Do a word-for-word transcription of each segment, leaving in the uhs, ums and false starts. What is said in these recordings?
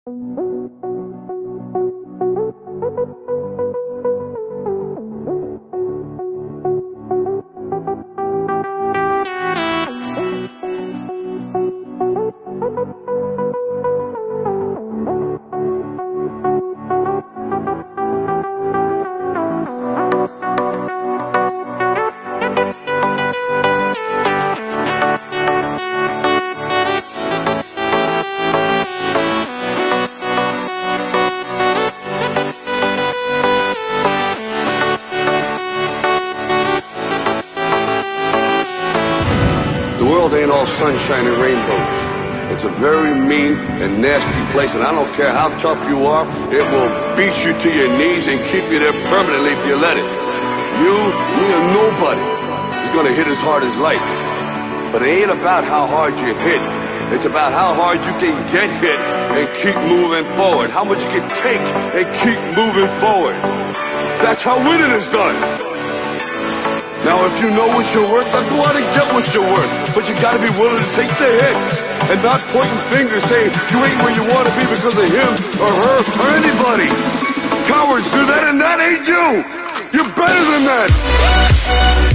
The world ain't all sunshine and rainbows. It's a very mean and nasty place, and I don't care how tough you are, it will beat you to your knees and keep you there permanently if you let it. You, me, or nobody is gonna hit as hard as life. But it ain't about how hard you hit. It's about how hard you can get hit and keep moving forward. How much you can take and keep moving forward. That's how winning is done. Now, if you know what you're worth, then go out and get what you're worth. But you gotta be willing to take the hits and not pointing fingers saying you ain't where you want to be because of him or her or anybody. Cowards do that, and that ain't you. You're better than that.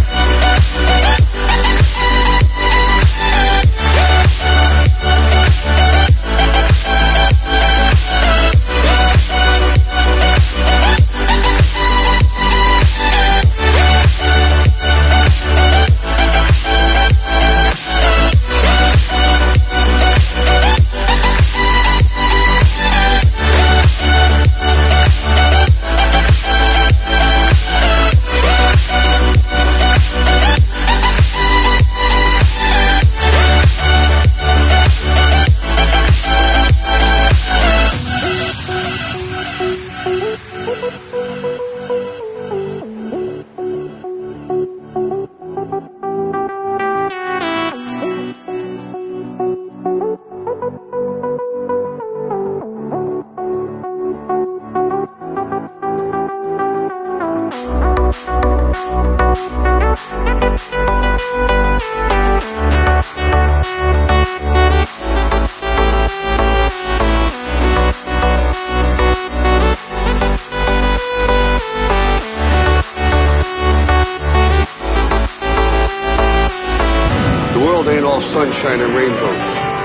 The world ain't all sunshine and rainbows.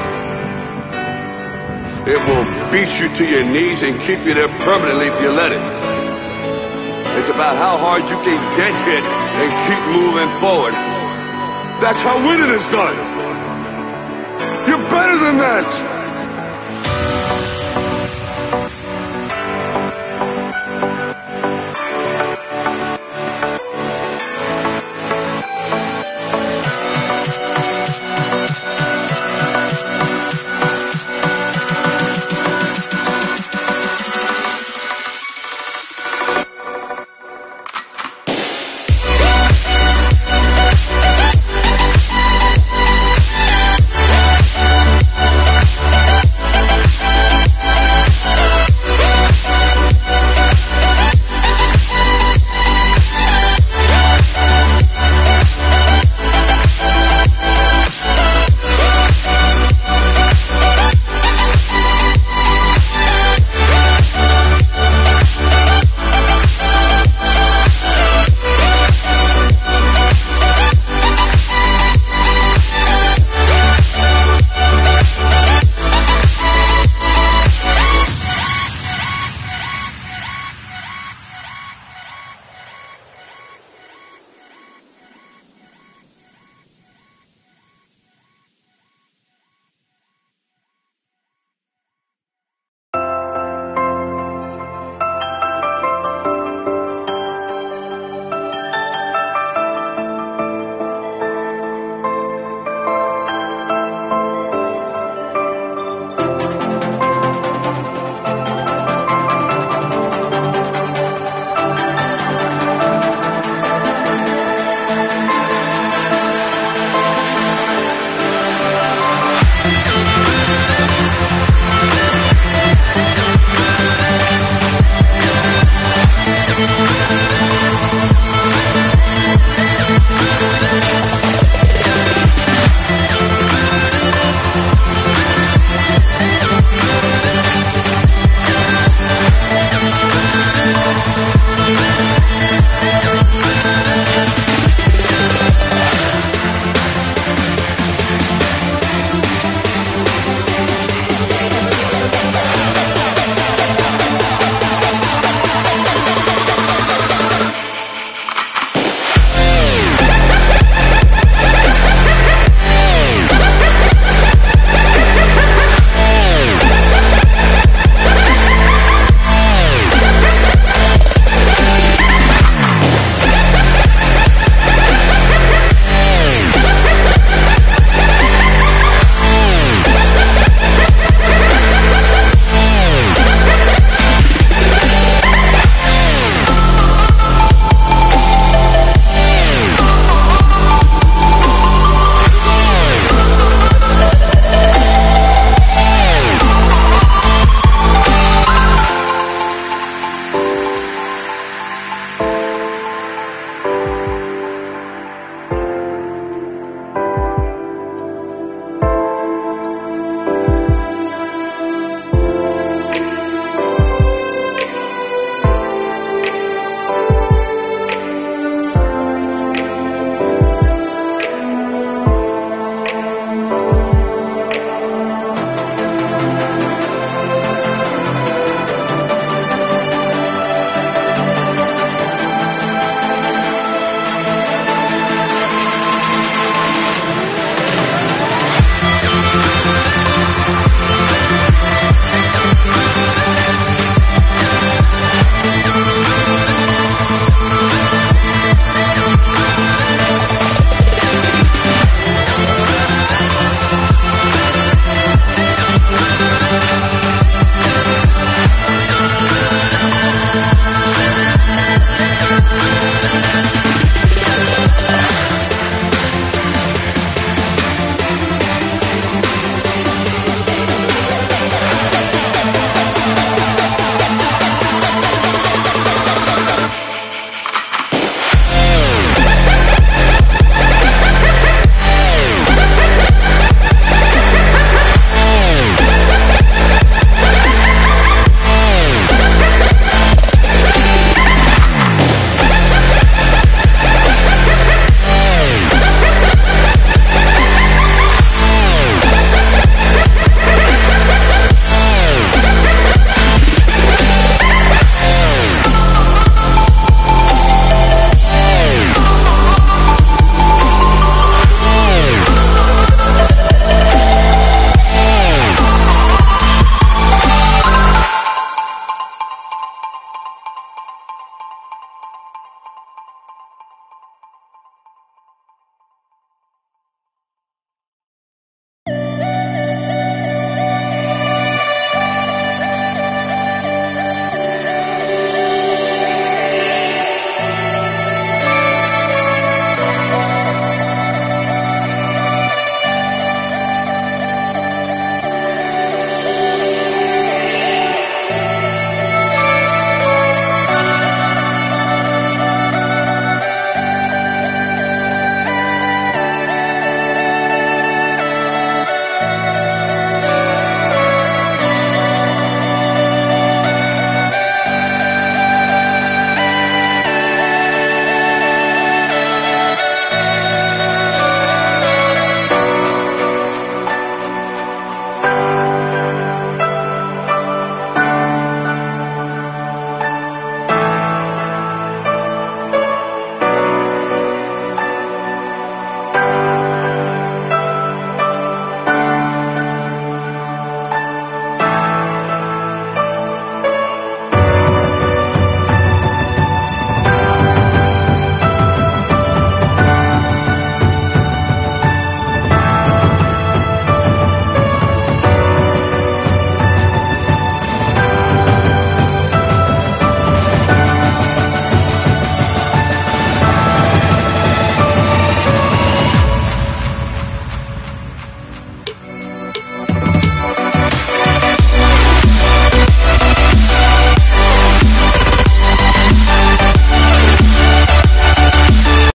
It will beat you to your knees and keep you there permanently if you let it. It's about how hard you can get hit and keep moving forward. That's how winning is done. You're better than that.